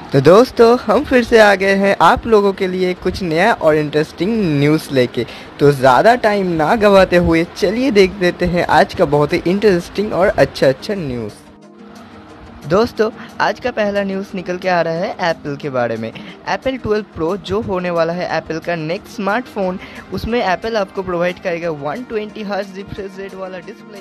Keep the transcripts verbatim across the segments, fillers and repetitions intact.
तो दोस्तों हम फिर से आ गए हैं आप लोगों के लिए कुछ नया और इंटरेस्टिंग न्यूज़ लेके। तो ज़्यादा टाइम ना गवाते हुए चलिए देख देते हैं आज का बहुत ही इंटरेस्टिंग और अच्छा अच्छा न्यूज़। दोस्तों आज का पहला न्यूज़ निकल के आ रहा है एप्पल के बारे में। एप्पल ट्वेल्व प्रो जो होने वाला है एप्पल का नेक्स्ट स्मार्टफोन, उसमें एप्पल आपको प्रोवाइड करेगा one twenty hertz refresh rate वाला डिस्प्ले।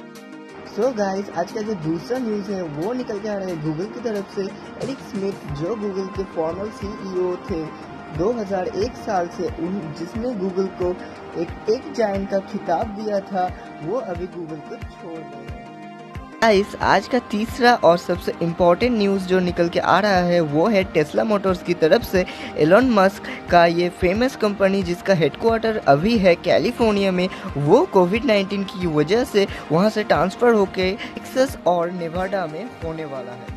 सो गाइस आज का जो दूसरा न्यूज़ है वो निकल के आ रहा है गूगल की तरफ से। एरिक स्मिथ जो गूगल के फॉर्मर सीईओ थे दो हज़ार एक साल से, उन जिसने गूगल को एक टेक जायंट का खिताब दिया था, वो अभी गूगल को छोड़ रहे हैं। गाइस आज का तीसरा और सबसे इम्पोर्टेंट न्यूज़ जो निकल के आ रहा है वो है टेस्ला मोटर्स की तरफ से। एलन मस्क का ये फेमस कंपनी जिसका हेडक्वार्टर अभी है कैलिफोर्निया में, वो कोविड नाइन्टीन की वजह से वहाँ से ट्रांसफ़र होके टेक्सास और नेवाडा में होने वाला है।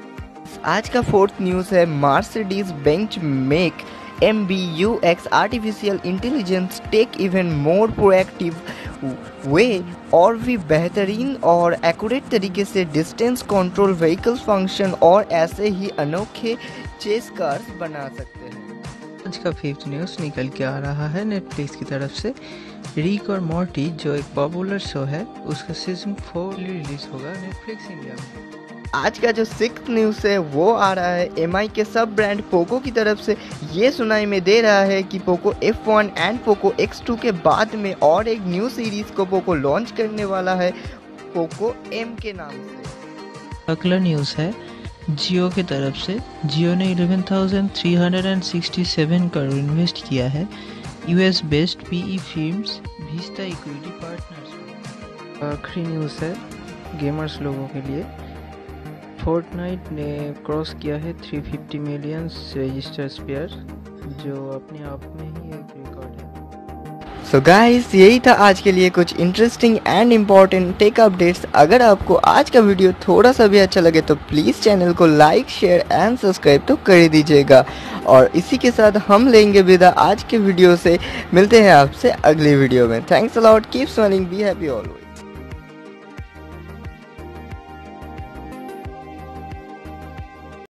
आज का फोर्थ न्यूज़ है Mercedes Benz make M B U X artificial intelligence take even more proactive way और भी बेहतरीन और एक्यूरेट तरीके से डिस्टेंस कंट्रोल व्हीकल फंक्शन और ऐसे ही अनोखे चेस कार्स बना सकते हैं। आज का फिफ्थ न्यूज़ निकल के आ रहा है नेटफ्लिक्स की तरफ से। रिक और मॉर्टी जो एक पॉपुलर शो है उसका सीजन फोर रिलीज होगा नेटफ्लिक्स इंडिया में। आज का जो सिक्स्थ न्यूज़ है वो आ रहा है एम आई के सब ब्रांड पोको की तरफ से। ये सुनाई में दे रहा है कि Poco F one and Poco X two के बाद में और एक न्यू सीरीज को पोको लॉन्च करने वाला है पोको एम के नाम से। अगला न्यूज़ है जियो की तरफ से। जियो ने eleven thousand three hundred sixty seven crore invest किया है US based PE firms Vista equity partners. आखिरी न्यूज़ है गेमर्स लोगों के लिए। फोर्टनाइट ने क्रॉस किया है three fifty million registered player, जो अपने आप में ही एक रिकॉर्ड है। सो गाइस यही था आज के लिए कुछ interesting and important tech updates. अगर आपको आज का वीडियो थोड़ा सा भी अच्छा लगे तो प्लीज़ चैनल को लाइक शेयर एंड सब्सक्राइब तो कर दीजिएगा। और इसी के साथ हम लेंगे विदा आज के वीडियो से। मिलते हैं आपसे अगली वीडियो में। Thanks a lot, keep smiling, be happy always.